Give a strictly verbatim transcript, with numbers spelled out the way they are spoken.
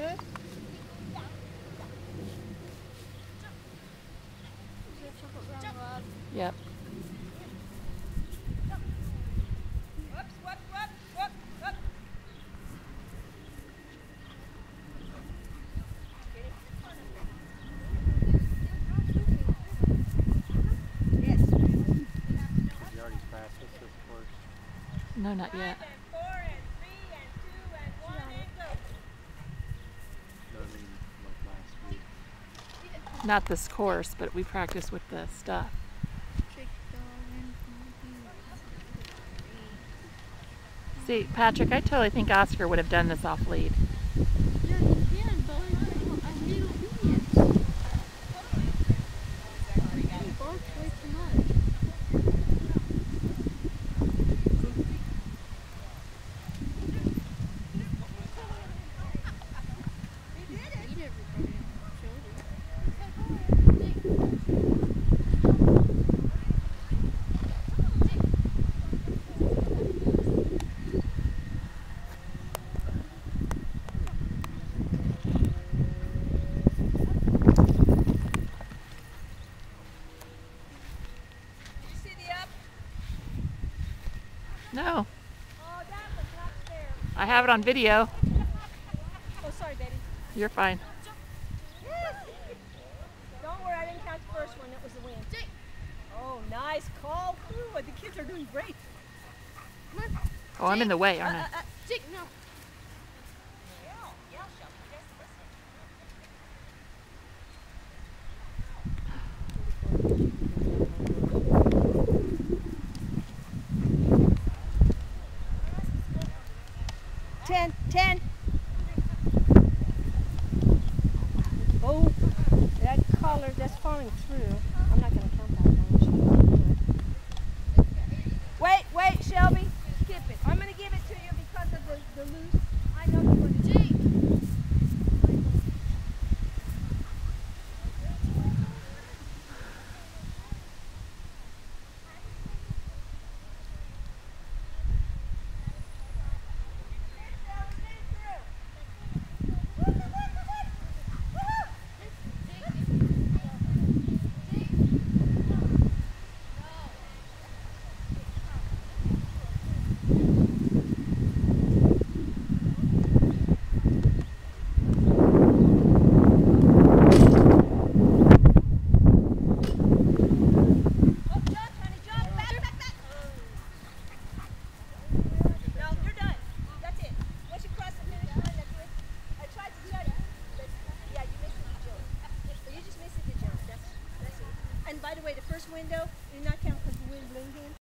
Yep. Whoops, whoop, whoop, whoop, whoop. Yes. You already practiced this course? No, not yet. Five and four and three and two and one and go. No, I mean, like last week. Not this course, but we practice with the stuff. See, Patrick, I totally think Oscar would have done this off lead. Yeah, he did, but I made obedience. He barked way too much. He did it. He did everybody on Shelby. No, Oh, that was not fair. I have it on video. Oh, sorry, baby. You're fine. Don't worry, I didn't catch the first one. It was the wind. Oh, nice call. Ooh, the kids are doing great. Oh, I'm in the way, aren't I? Uh, uh, Jake, no. Ten, ten. Oh, that collar that's falling through. I'm not going to count that one. Wait, wait, Shelby. Skip it. I'm going to give it to you because of the, the loose. I know you're going to do it. By the way, the first window, you're not counting because the wind blew in.